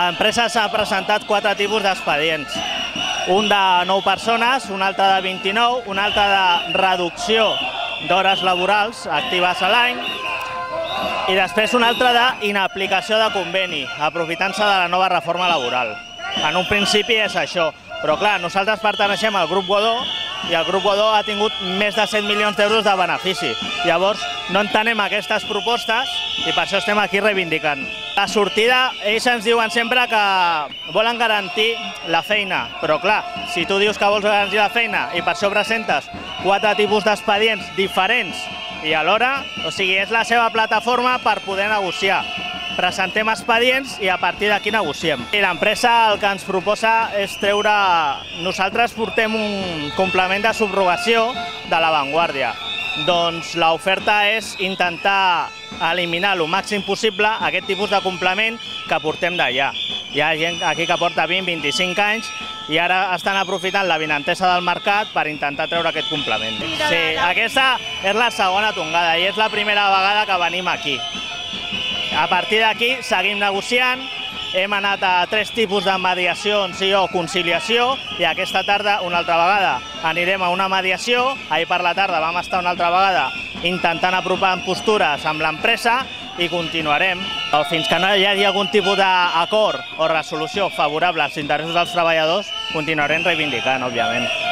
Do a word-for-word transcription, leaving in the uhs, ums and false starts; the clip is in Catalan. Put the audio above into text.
L'empresa s'ha presentat quatre tipus d'expedients. Un de nou persones, un altre de vint-i-nou, un altre de reducció d'hores laborals actives a l'any i després un altre d'inaplicació de conveni, aprofitant-se de la nova reforma laboral. En un principi és això, però clar, nosaltres perteneixem al grup Godó i el grup Godó ha tingut més de set milions d'euros de benefici. Llavors, no entenem aquestes propostes i per això estem aquí reivindicant. La sortida, ells ens diuen sempre que volen garantir la feina, però clar, si tu dius que vols garantir la feina i per això presentes quatre tipus d'expedients diferents i alhora, o sigui, és la seva plataforma per poder negociar. Presentem expedients i a partir d'aquí negociem. I l'empresa el que ens proposa és treure... Nosaltres portem un complement de subrogació de l'avantguàrdia. Doncs l'oferta és intentar eliminar el màxim possible aquest tipus de complement que portem d'allà. Hi ha gent aquí que porta vint, vint-i-cinc anys i ara estan aprofitant la vinentesa del mercat per intentar treure aquest complement. Sí, aquesta és la segona tongada i és la primera vegada que venim aquí. A partir d'aquí seguim negociant, hem anat a tres tipus de mediacions i o conciliació i aquesta tarda una altra vegada anirem a una mediació, ahir per la tarda vam estar una altra vegada intentant apropar postures amb l'empresa i continuarem. Fins que no hi hagi algun tipus d'acord o resolució favorable als interessos dels treballadors, continuarem reivindicant, òbviament.